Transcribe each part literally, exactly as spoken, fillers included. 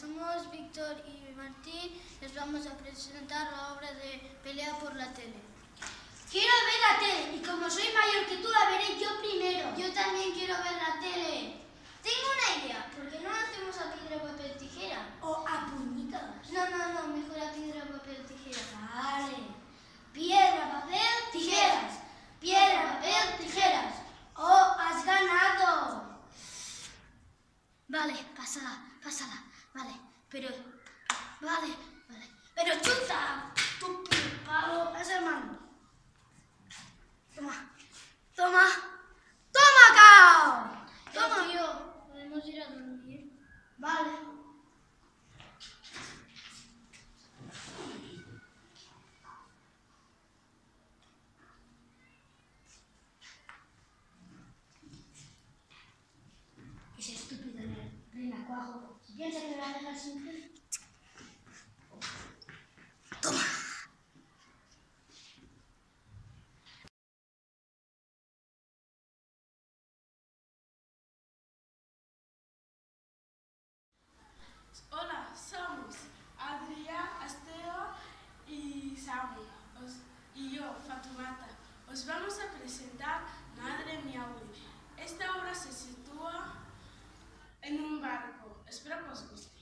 somos Víctor y Martín. Les vamos a presentar la obra de Pelea por la tele. Quiero ver la tele y como soy mayor que tú la veré yo primero. Yo también quiero ver la tele. Tengo una idea. ¿Por qué no hacemos a piedra, papel, tijera? O a puñitas. No, no, no. Mejor a piedra, papel, tijera. Vale. Piedra, papel, tijeras. Piedra, papel, tijeras. ¡Oh, has ganado! Vale, pásala, pásala. Vale, pero... Vale, vale. Pero chuta. Tu palo es el mando. Toma. Toma. ¡Toma, cao! Toma. Tío, ¿podemos ir a dormir? Vale. Ese estúpido renacuajo. Si piensa que me va a dejar sin ti. Toma. Hola, somos Adrián, Esteo y Samu, os, y yo, Fatumata. Os vamos a presentar Madre Miaui. Esta obra se sitúa en un barco. Espero que os guste.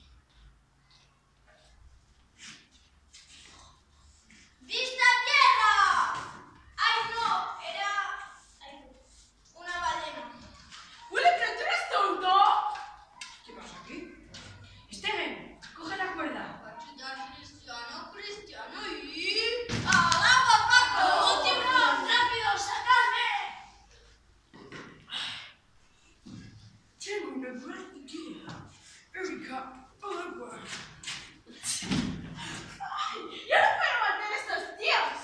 ¡Vista tierra! ¡Ay, no! Era... ay, una ballena. ¡Willy, pero tú eres tonto! ¿Qué pasa aquí? Steven, coge la cuerda. Bachiller cristiano, cristiano y... ¡Al agua, Paco! ¡Último! ¡Rápido, sacadme! Tengo una gran idea. Erika, al agua. ¡Ay! ¡Yo no puedo matar a estos tíos!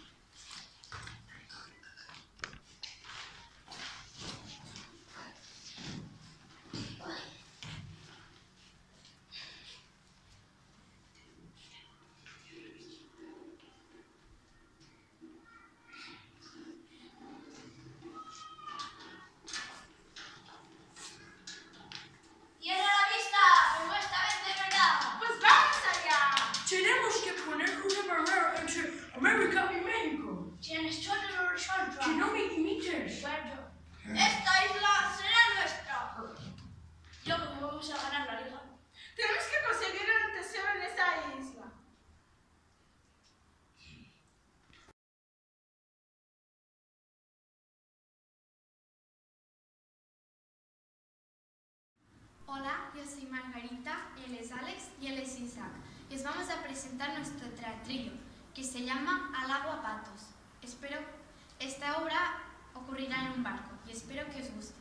¡Tierra a la vista! ¡Pero esta vez de verdad! ¡Pues vamos allá! Tenemos que poner una barrera entre América y México. Tienes toda la razón, Que no me imites. Bueno, esta isla será nuestra. Yo como vamos a ganar la liga. Tenemos que conseguir un tesoro en esa isla. Hola, yo soy Margarita, él es Alex y él es Isaac. Y os vamos a presentar nuestro teatrillo, que se llama Al agua patos. Espero, esta obra ocurrirá en un barco y espero que os guste.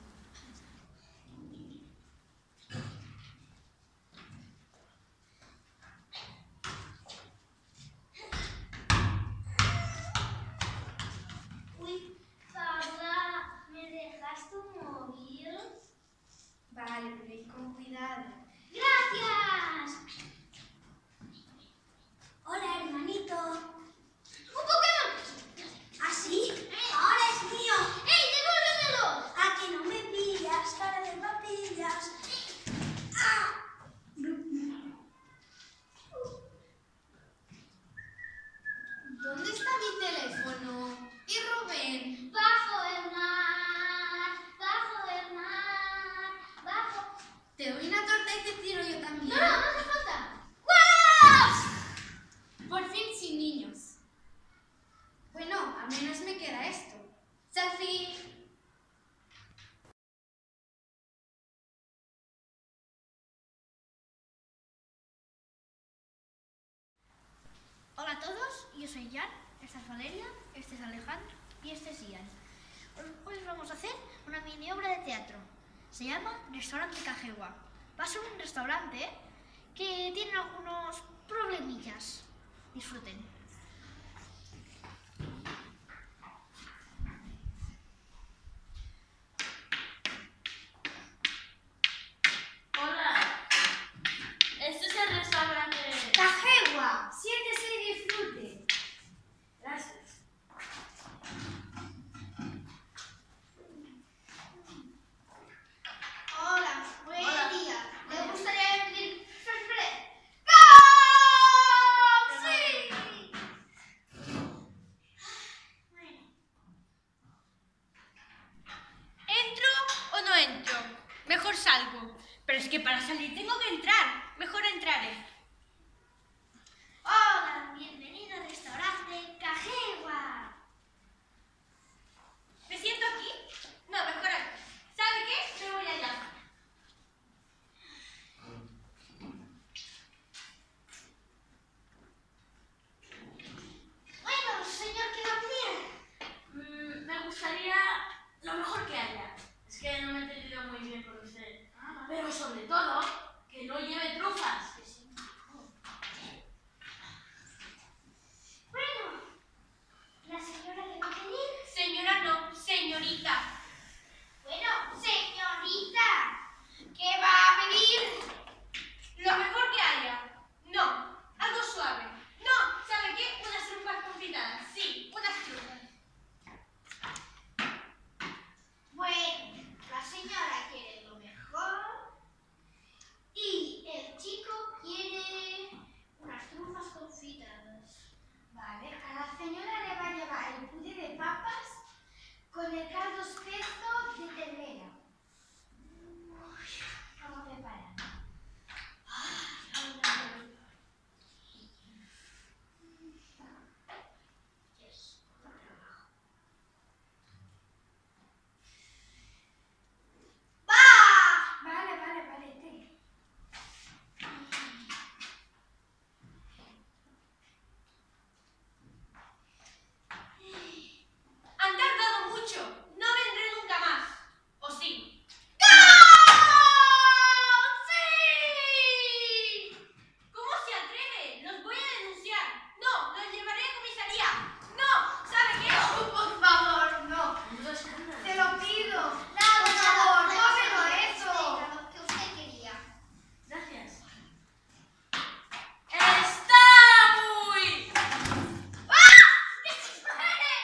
Uy, papá, ¿me dejas tu móvil? Vale, pero ir con cuidado. ¡Gracias! Hola, hermanito. ¡Un Pokémon! ¿Ah, sí? ¡Ahora es mío! ¡Ey, devuélvemelo! ¿A que no me pillas, cara de papillas? ¡Ah! ¿Dónde está mi teléfono? ¿Y Rubén? Bajo el mar, bajo el mar, bajo... Te doy una torta y te tiro yo también. No, no, no hace falta. ¡Guau! Por fin sin niños. Bueno, al menos me queda esto. Selfie. Hola a todos, yo soy Jan, esta es Valeria, este es Alejandro y este es Ian. Hoy os vamos a hacer una mini obra de teatro. Se llama Restaurante Cajegua. Va a ser un restaurante que tiene algunos problemillas. Disfruten. Hola. Este es el restaurante. Cajegua, siéntese y disfrute. Gracias. Hola, buen Hola. día. ¿Le gustaría pedir refresco? Bostezo de ternera. Vamos a preparar. Vale, vale, vale, té. Han tardado mucho. No vendré nunca más. ¿O sí? ¡Sí! ¿Cómo se atreve? Los voy a denunciar. No, los llevaré a comisaría. No, ¿sabe qué? Por favor, no. Te lo pido. Por favor, no hagas eso. Lo que usted quería. Gracias. ¡Está muy! ¡Ah! ¡Que se espere!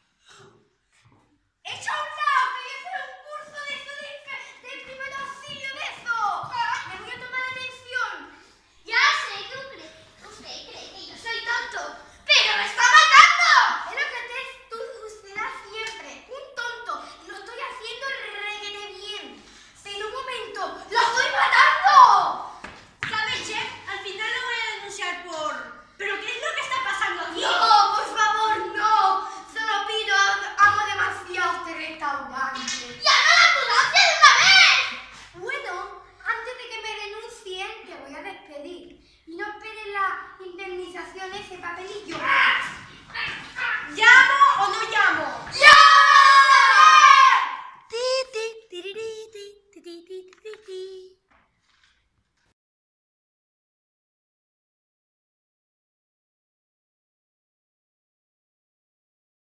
¡Echa a un lado! ¡Que voy a hacer un curso de eso de, de primer auxilio de eso! ¡Me voy a tomar atención! Ya sé que usted, usted cree que yo soy tonto, pero me está matando. Es lo que te, tú, usted da siempre, un tonto. Y lo estoy haciendo reguete bien. Pero un momento, ¡lo estoy matando! ¿Sabe, chef? Al final lo voy a denunciar por... ¿Pero qué es lo que está pasando aquí? ¡No, por favor, no! Se lo pido, amo demasiado este restaurante. ¡Llama a la ambulancia de una vez! Bueno, antes de que me denuncien, te voy a despedir. Y no esperes la indemnización ese papelillo.